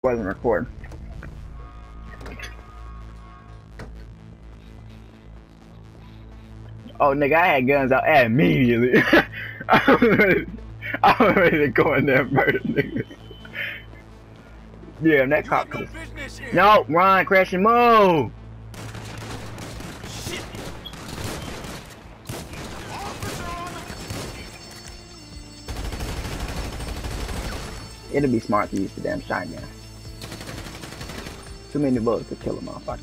wasn't recording. Oh, nigga, I had guns out immediately. I was ready to go in there and murder niggas. Yeah, that cop could. No, run, crash and move. It'd be smart to use the damn shotgun. Too many bullets to kill a motherfucker.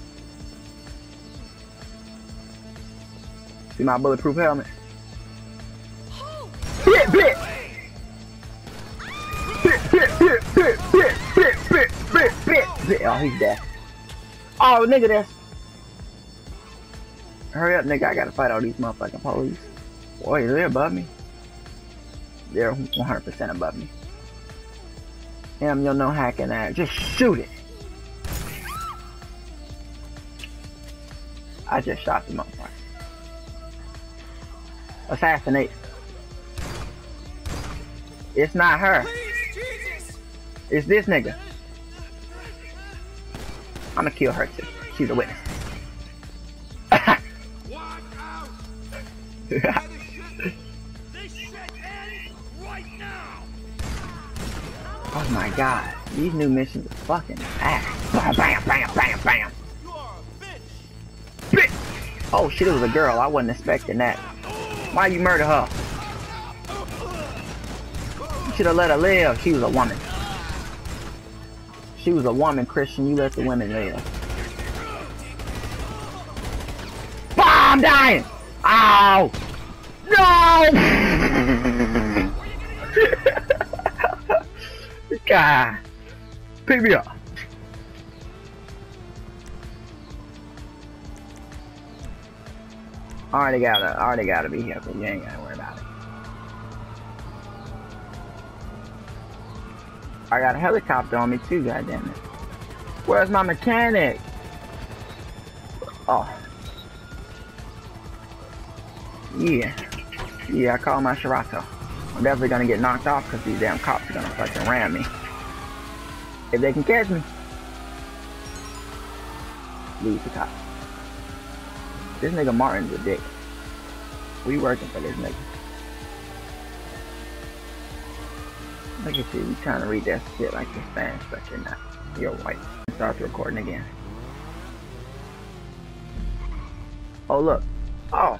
See my bulletproof helmet? Bit, bit! Bit. Oh, he's dead. Oh, nigga, that's... Hurry up, nigga, I gotta fight all these motherfucking police. Boy, they're above me. They're 100% above me. Damn, you'll know hacking that. Just shoot it. I just shot the motherfucker. Assassinate. It's not her. It's this nigga. I'ma kill her too. She's a witness. Oh my god, these new missions are fucking ass. Bam, bam, bam, bam, bam. Bitch. Oh shit, it was a girl. I wasn't expecting that. Why you murder her? You should have let her live. She was a woman. She was a woman, Christian. You let the women live. Ah, I'm dying! Ow! No! God, pick me up. I already gotta be here, so you ain't gotta worry about it. I got a helicopter on me too, goddammit. Where's my mechanic? Oh. Yeah, I call my Shirato. I'm definitely gonna get knocked off because these damn cops are gonna fucking ram me. If they can catch me. Lose the cops. This nigga Martin's a dick. We working for this nigga. Look at you, you trying to read that shit like you're Spanish, but you're not. You're white. Start recording again. Oh look. Oh.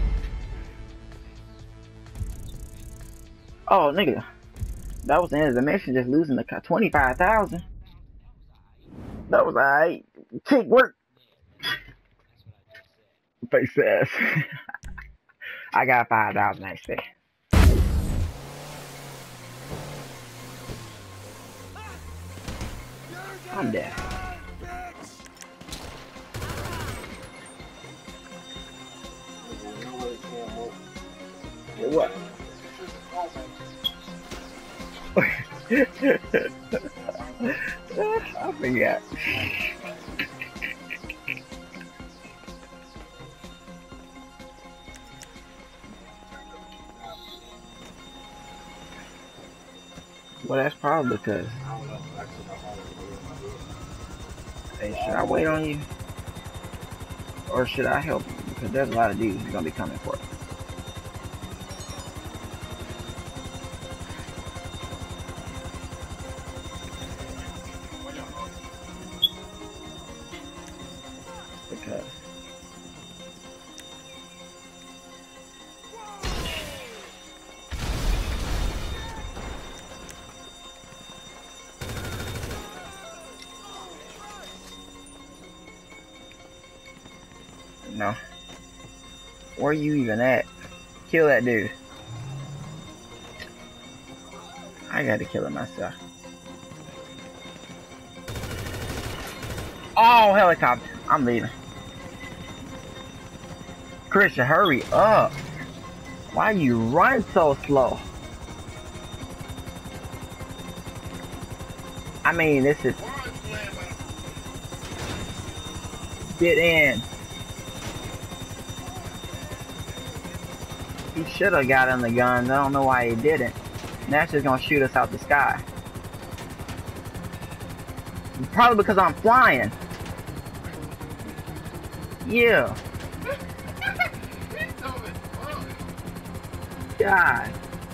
Oh, nigga. That was the end of the mission, just losing the 25,000. That was alright. Kick work. Face ass. I got 5,000 XP. I'm dead. What? I forgot. Well, that's probably because. Hey, should I wait on you? Or should I help you? Because there's a lot of dudes who's gonna be coming for it. Because no. Where are you even at? Kill that dude. I gotta kill him myself. Oh, helicopter. I'm leaving. Christian, hurry up. Why you run so slow? I mean, this is... Get in. He should have got on the gun. I don't know why he didn't. Now it's just gonna shoot us out the sky. Probably because I'm flying. Yeah. God.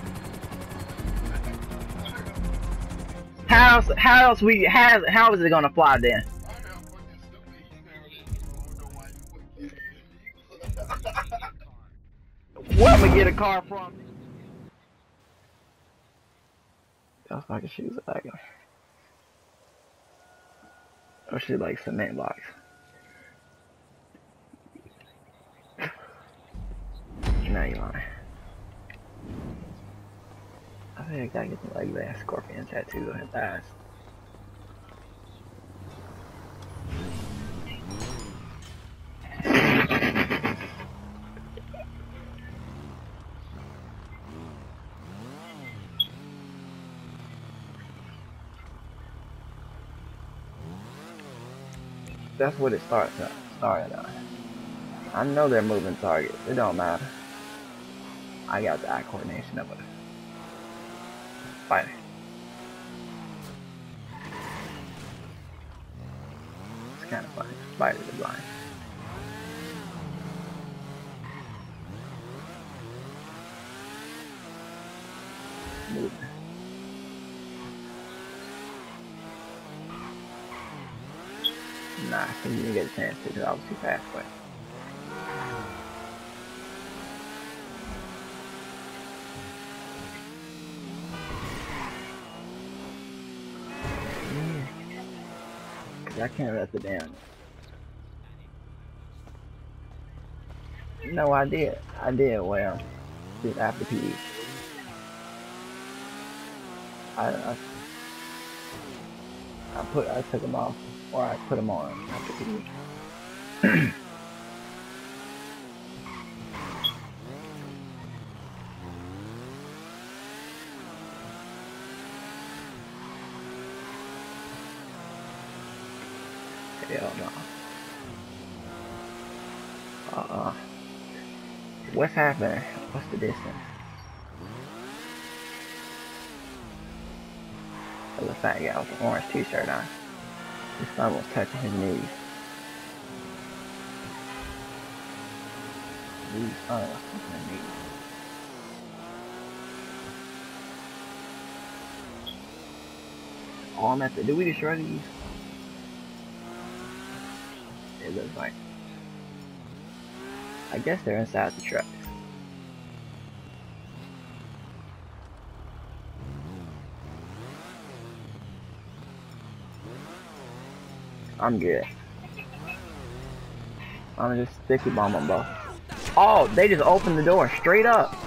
How is it gonna fly then? Where am I gonna get a car from? That's like a shoes like or shit like cement blocks. No, you lying. I think I gotta get the like that scorpion tattoo on his ass. That's what it started on. I know they're moving targets. It don't matter. I got the eye coordination of a fighter. It's kind of funny. Spiders are blind. Moving. Nah, I didn't get a chance to because I was too fast for it. I can't let it down. No, I did. I did well. Just after PE. I took them off, or I put them on after PE. Hell no. What's happening? What's the distance? The fat guy with the orange t-shirt on. His thumb was touching his knees. His thumb was touching his knees. Oh, I'm at the. Did we destroy these? It looks like. I guess they're inside the truck. I'm good. I'm gonna just sticky bomb them both. Oh, they just opened the door straight up.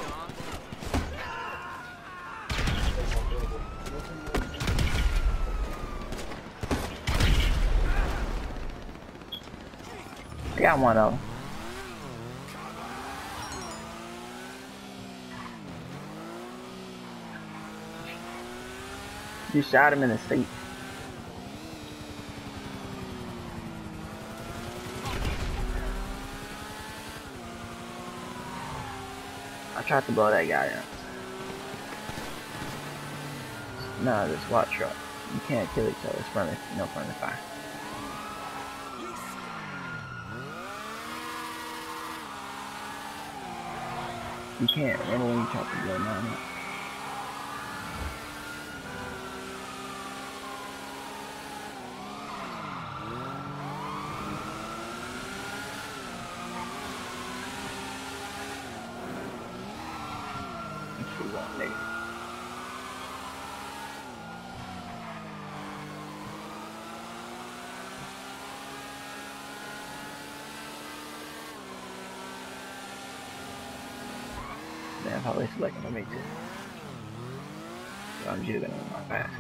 I got one of them. You shot him in the seat. I tried to blow that guy up. No, this SWAT truck. You can't kill each other. It's friendly. No friendly fire. You can't. Remember when you tried to blow mine up? Damn, how they selecting on me too. So I'm juggling with my pass.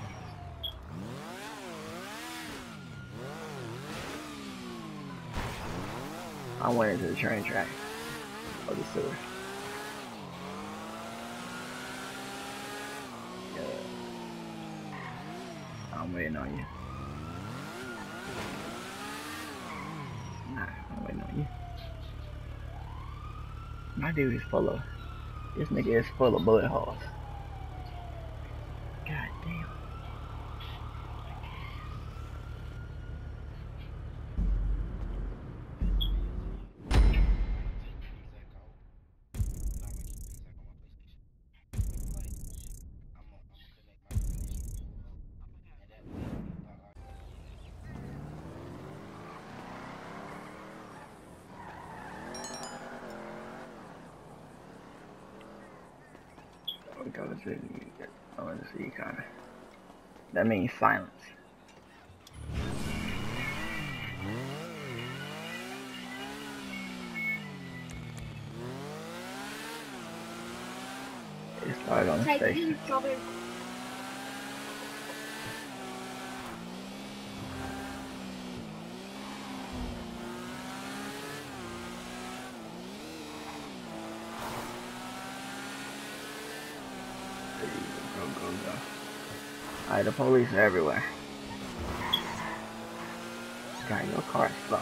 I went into the train track of the sewer. I'm waiting on you. Nah, I'm waiting on you. My dude is full of. This nigga is full of bullet holes. God damn. Call of Duty. I want to see kind of. That means silence. It started on the station. Go. Alright, the police are everywhere. God, your car is slow.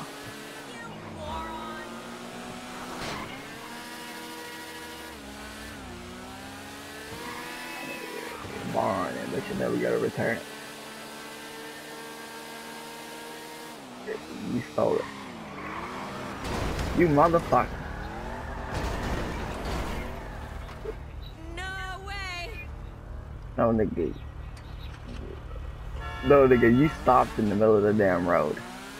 Barn, but you never gotta return it. You stole it. You motherfucker. No way. No nigga. No nigga, you stopped in the middle of the damn road.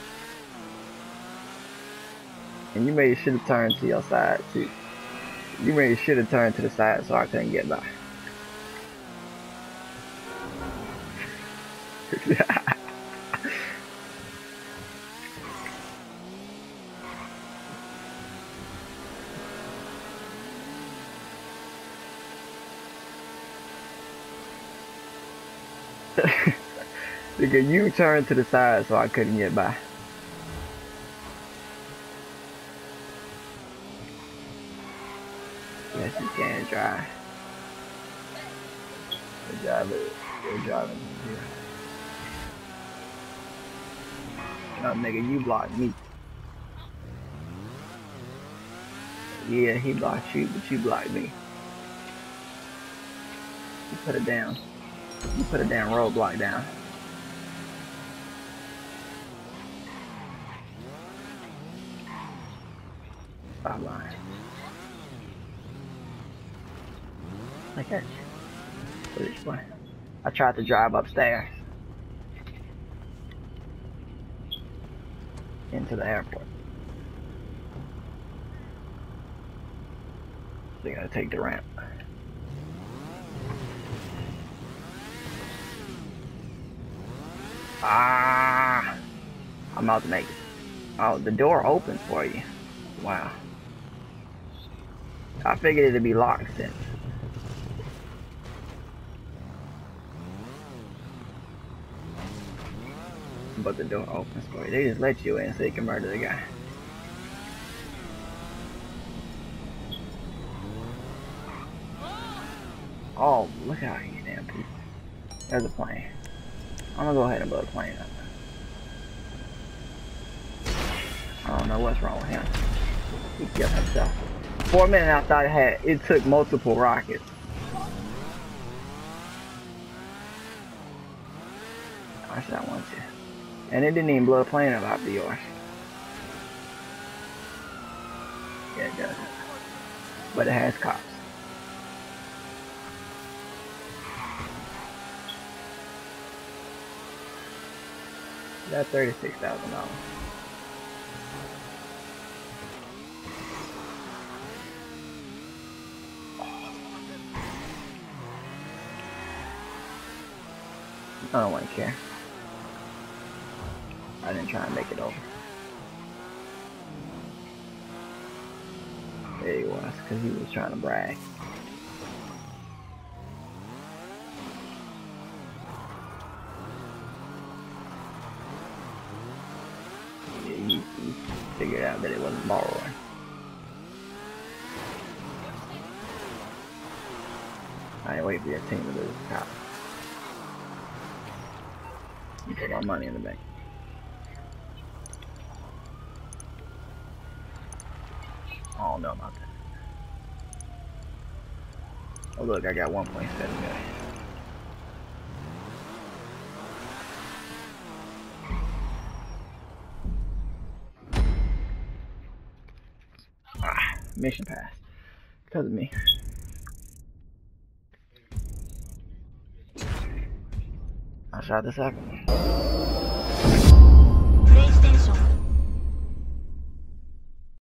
And you made sure to turn to your side too. You made sure to turn to the side so I couldn't get by. Nigga, you turned to the side so I couldn't get by. Yes, you can drive. You're driving. No, nigga, you blocked me. Yeah, he blocked you, but you blocked me. You put it down. You put a damn roadblock down. Stop lying. Like that. Which one? I tried to drive upstairs into the airport. So you gotta take the ramp. Ah! I'm about to make it. Oh, the door opens for you. Wow. I figured it'd be locked since. But the door opens for you. They just let you in so you can murder the guy. Oh, look out here, damn people. There's a plane. I'm gonna go ahead and blow the plane up. I don't know what's wrong with him. He killed himself. For a minute I thought it took multiple rockets. I shot one too. And it didn't even blow the plane up after yours. Yeah, it doesn't. But it has cops. That's $36,000. I don't want to care. I didn't try and make it over. There he was, because he was trying to brag. Yeah, he figured out that it wasn't borrowing. I ain't waiting for your team to lose the cop. You put my money in the bank. I don't know about that. Oh look, I got 1.7 million. Ah, mission passed. Because of me. I shot the second one.